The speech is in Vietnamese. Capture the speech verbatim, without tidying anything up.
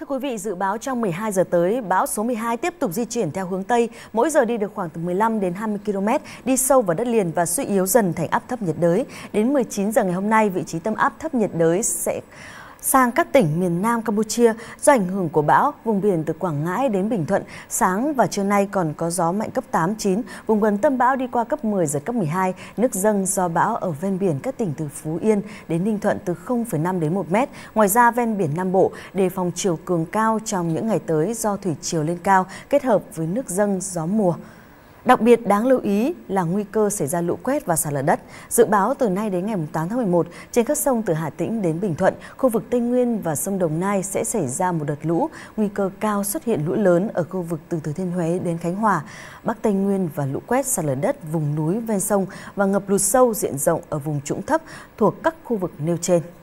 Thưa quý vị, dự báo trong mười hai giờ tới, bão số mười hai tiếp tục di chuyển theo hướng Tây, mỗi giờ đi được khoảng từ mười lăm đến hai mươi ki lô mét, đi sâu vào đất liền và suy yếu dần thành áp thấp nhiệt đới. Đến mười chín giờ ngày hôm nay, vị trí tâm áp thấp nhiệt đới sẽ sang các tỉnh miền Nam Campuchia. Do ảnh hưởng của bão, vùng biển từ Quảng Ngãi đến Bình Thuận, sáng và trưa nay còn có gió mạnh cấp tám, chín, vùng gần tâm bão đi qua cấp mười, giật cấp mười hai. Nước dâng do bão ở ven biển các tỉnh từ Phú Yên đến Ninh Thuận từ không phẩy năm đến một mét. Ngoài ra, ven biển Nam Bộ đề phòng chiều cường cao trong những ngày tới do thủy triều lên cao kết hợp với nước dâng gió mùa. Đặc biệt đáng lưu ý là nguy cơ xảy ra lũ quét và sạt lở đất. Dự báo từ nay đến ngày tám tháng mười một, trên các sông từ Hà Tĩnh đến Bình Thuận, khu vực Tây Nguyên và sông Đồng Nai sẽ xảy ra một đợt lũ. Nguy cơ cao xuất hiện lũ lớn ở khu vực từ Thừa Thiên Huế đến Khánh Hòa, Bắc Tây Nguyên và lũ quét sạt lở đất vùng núi ven sông và ngập lụt sâu diện rộng ở vùng trũng thấp thuộc các khu vực nêu trên.